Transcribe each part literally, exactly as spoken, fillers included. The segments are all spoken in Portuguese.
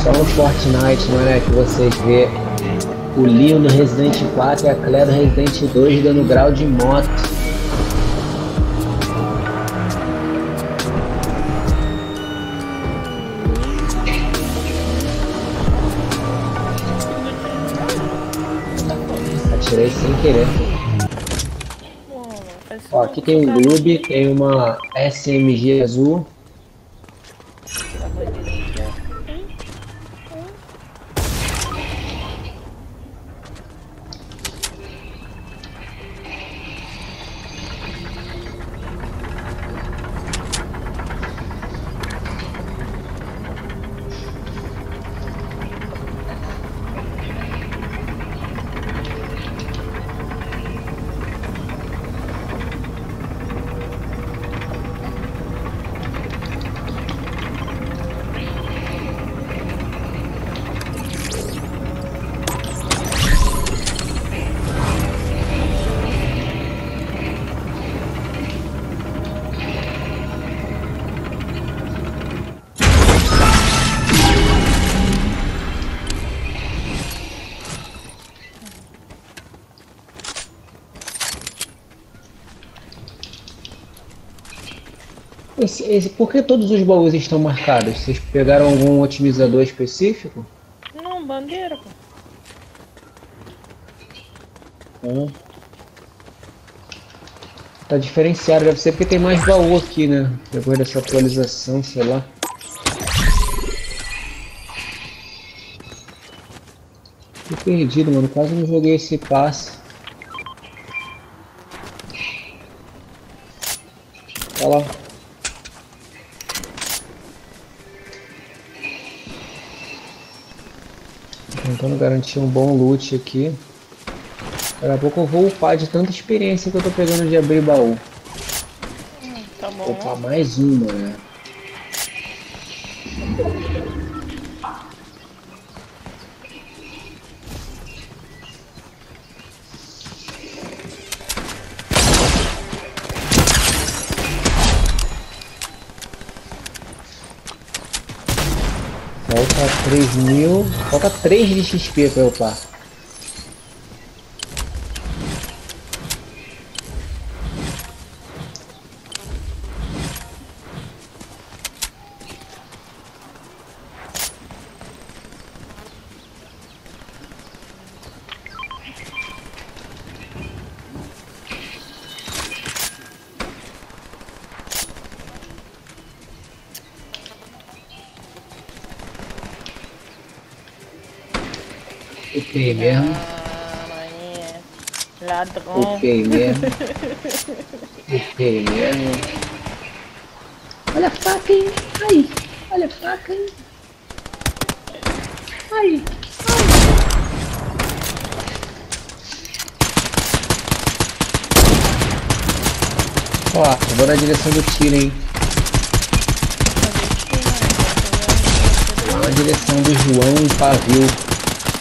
só no Fortnite, não é, né? Que vocês vê o Leon do Resident quatro e a Claire do Resident dois dando grau de moto. Atirei sem querer. Ó, aqui tem um Gloob, tem uma S M G azul. Esse, esse, por que todos os baús estão marcados? Vocês pegaram algum otimizador específico? Não, bandeira, pô. Hum. Tá diferenciado, deve ser porque tem mais baú aqui, né? Depois dessa atualização, sei lá. Tô perdido, mano. Quase não joguei esse passe. Olha lá. Tentando garantir um bom loot aqui. Daqui a pouco eu vou upar de tanta experiência que eu tô pegando de abrir baú. Hum, tá bom. Vou upar mais uma, né? Falta três mil. Falta três de X P pra eu upar. Upei mesmo. Ah, ladrão. Upei mesmo. Upei mesmo. Olha a faca, hein? Aí. Olha a faca, hein? Aí. Ó, eu vou na direção do tiro, hein? Vou na direção do João Pavio.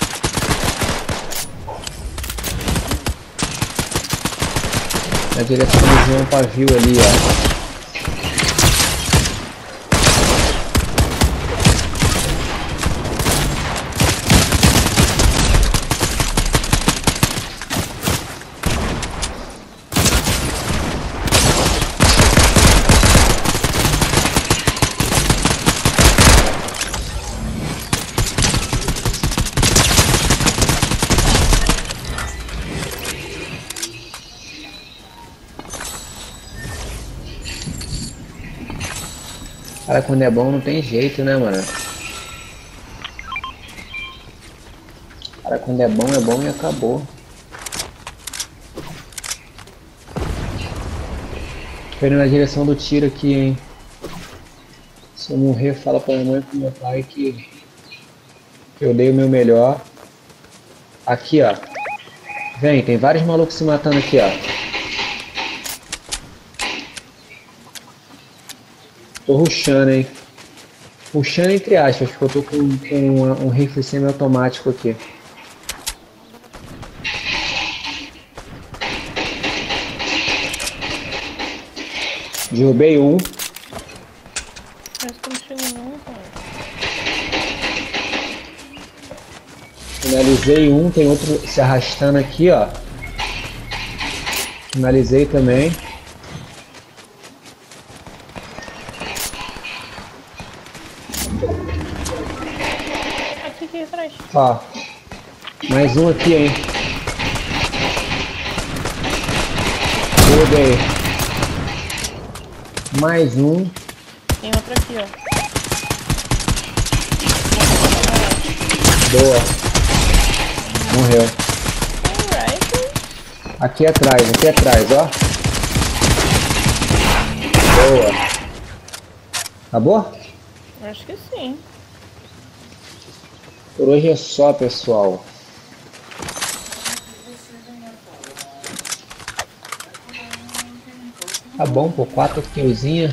Na direção do João Pavio ali, ó. Cara, quando é bom não tem jeito, né, mano? Cara, quando é bom, é bom e acabou. Tô indo na direção do tiro aqui, hein? Se eu morrer, fala pra minha mãe e pro meu pai que eu dei o meu melhor. Aqui, ó. Vem, tem vários malucos se matando aqui, ó. Tô rushando, hein? Rushando entre aspas, porque eu tô com, com um, um rifle semi-automático aqui. Derrubei um. Mas que não chegou não, cara. Finalizei um, tem outro se arrastando aqui, ó. Finalizei também. Aqui, aqui atrás. Ó. Mais um aqui, hein. Joguei. Mais um. Tem outro aqui, ó. Boa. Morreu. Alright. Aqui atrás, aqui atrás, ó. Boa. Acabou? Acho que sim. Por hoje é só, pessoal. Tá bom, pô, quatro killzinha.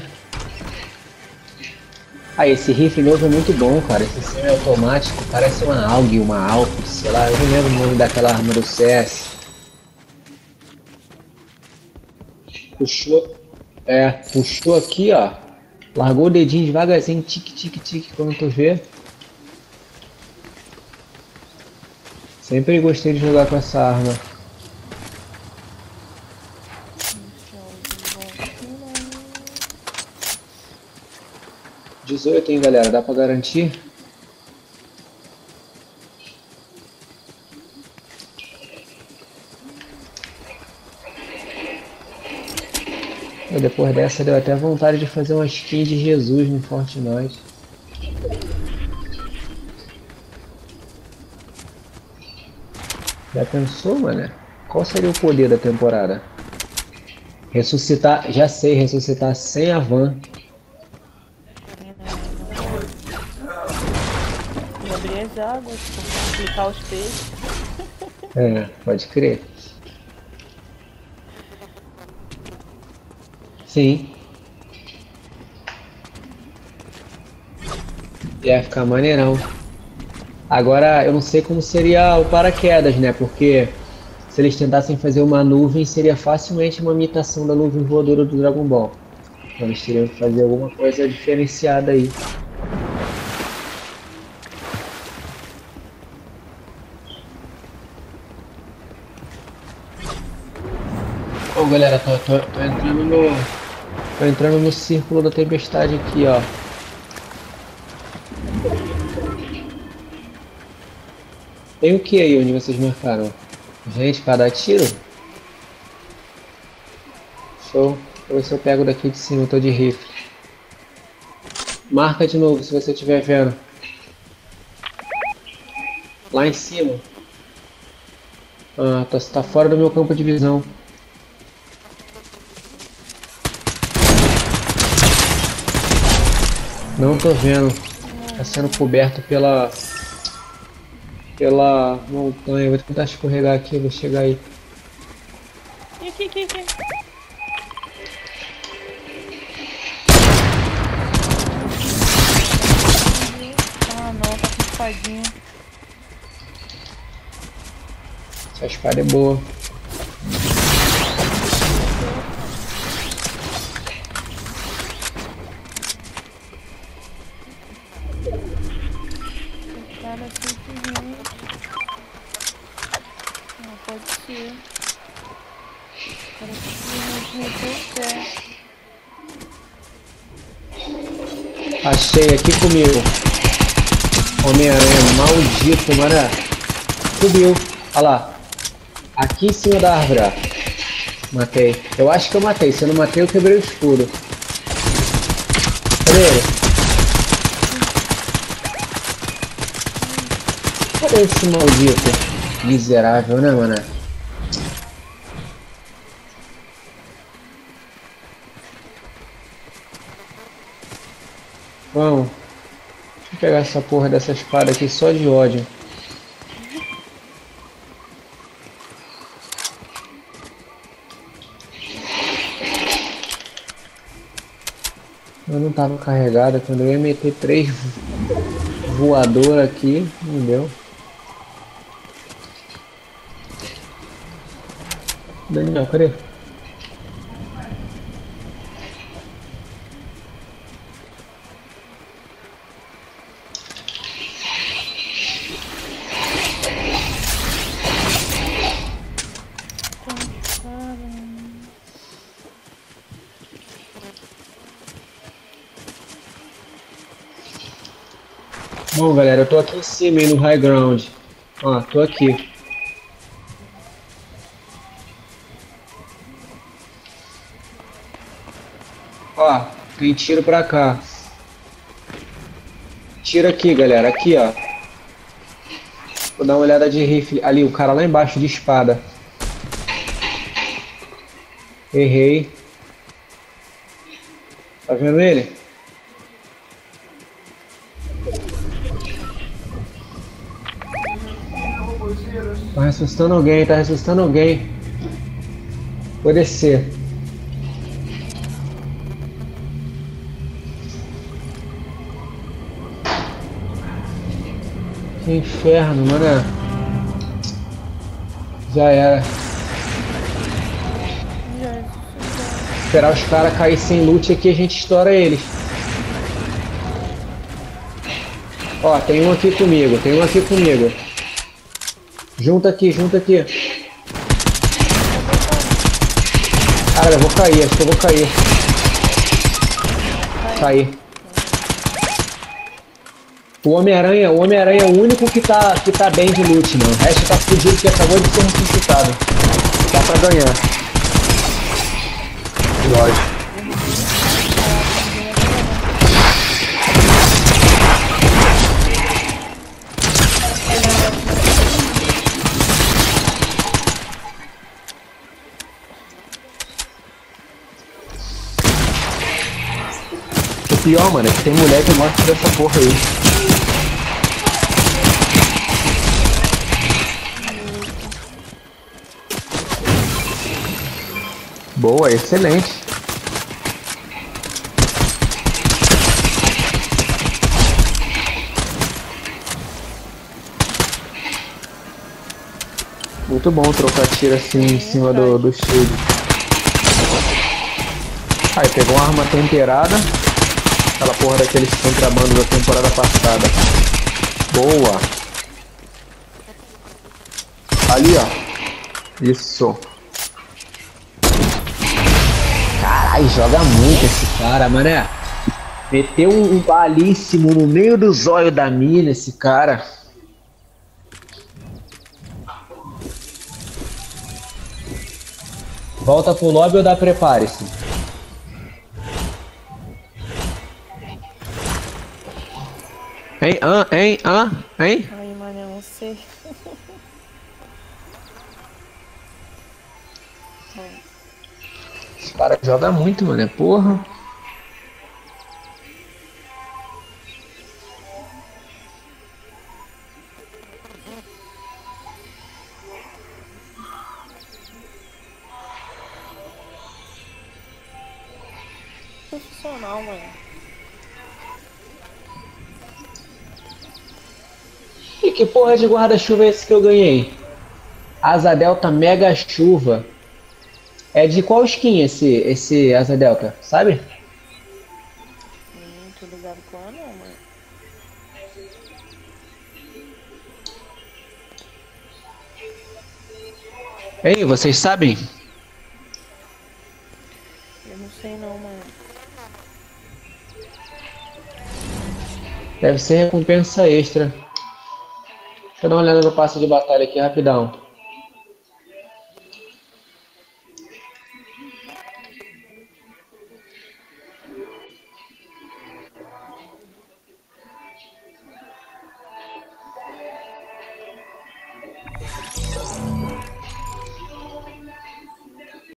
Ah, esse rifle novo é muito bom, cara. Esse semi-automático parece uma A U G, uma Alp, sei lá, eu não lembro o nome daquela arma do C S. Puxou, é, puxou aqui, ó. Largou o dedinho devagarzinho, tique, tique, tique, quando tu vê. Sempre gostei de jogar com essa arma. dezoito, hein, galera? Dá pra garantir? E depois dessa deu até vontade de fazer uma skin de Jesus no Fortnite. Já pensou, mano? Qual seria o poder da temporada? Ressuscitar, já sei, ressuscitar sem a van. E abrir as águas, explicar os peixes. É, pode crer. Sim. Ia ficar maneirão. Agora, eu não sei como seria o paraquedas, né? Porque se eles tentassem fazer uma nuvem, seria facilmente uma imitação da nuvem voadora do Dragon Ball. Então eles teriam que fazer alguma coisa diferenciada aí. Bom, galera, tô, tô, tô entrando no... Tô entrando no círculo da tempestade aqui, ó. Tem o que aí onde vocês marcaram? Gente, cada tiro? Show. Vou ver se eu pego daqui de cima, eu tô de rifle. Marca de novo se você estiver vendo. Lá em cima. Ah, tá, tá fora do meu campo de visão. Não tô vendo. Tá sendo coberto pela... Pela montanha. Vou tentar escorregar aqui, vou chegar aí. E aqui, aqui, aqui. Ah, não, tá com espadinha. Essa espada é boa. Cara, simplesmente. Não pode ser. Cara, simplesmente meteu o pé. Achei aqui comigo. Homem-Aranha maldito, mano. Subiu. Olha lá. Aqui em cima da árvore, ó. Matei. Eu acho que eu matei. Se eu não matei, eu quebrei o escudo. Cadê ele? Cadê esse maldito? Miserável, né, mano? Vamos. Deixa eu pegar essa porra dessa espada aqui só de ódio. Eu não tava carregada, quando eu ia meter três voador aqui, não deu. Daniel, cadê? Bom, galera, eu tô aqui em cima, hein, no high ground. Ó, tô aqui. Ó, tem tiro pra cá. Tiro aqui, galera. Aqui, ó. Vou dar uma olhada de rifle. Ali, o cara lá embaixo de espada. Errei. Tá vendo ele? Tá ressuscitando alguém, tá ressuscitando alguém. Vou descer. Que inferno, mano. Já era. Esperar os caras cair sem loot aqui, a gente estoura eles. Ó, tem um aqui comigo, tem um aqui comigo. Junta aqui, junta aqui. Cara, eu vou cair, acho que eu vou cair. Caí. O Homem-Aranha, o Homem-Aranha é o único que tá, que tá bem de loot, mano. O resto tá fudido que acabou de ser ressuscitado. Dá pra ganhar. Lógico. O pior, mano, é que tem mulher que gosta dessa porra aí. Boa, excelente. Muito bom trocar tiro assim em cima do, do shield. Aí, pegou uma arma temperada. Aquela porra daqueles contrabandos da temporada passada. Boa. Ali, ó. Isso. Caralho, joga muito esse cara, mané. Meteu um, um balíssimo no meio do zóio da mina, esse cara. Volta pro lobby ou dá prepare-se? Hein? Hã? Hein? Hã? Hein? Ai, mano, eu não sei. Esse cara joga muito, mano. É porra. Profissional, mano. E que porra de guarda-chuva é esse que eu ganhei? Asa Delta Mega Chuva. É de qual skin esse, esse Asa Delta, sabe? Hum, tô ligado com ela não, mano. Ei, vocês sabem? Eu não sei não, mano. Deve ser recompensa extra. Deixa eu dar uma olhada no passe de batalha aqui rapidão.